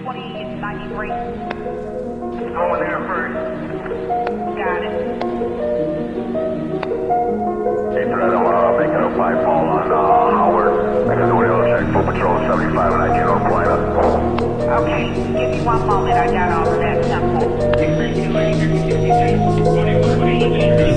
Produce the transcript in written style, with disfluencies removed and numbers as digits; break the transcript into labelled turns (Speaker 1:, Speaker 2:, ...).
Speaker 1: 2093.
Speaker 2: Going there first.
Speaker 1: Got it.
Speaker 2: Hey, Thread, I'm making a 5 ball on Howard. I got no real check for patrol 75 and I get on Plata.
Speaker 1: Okay, give me 1 moment. I got all of that simple.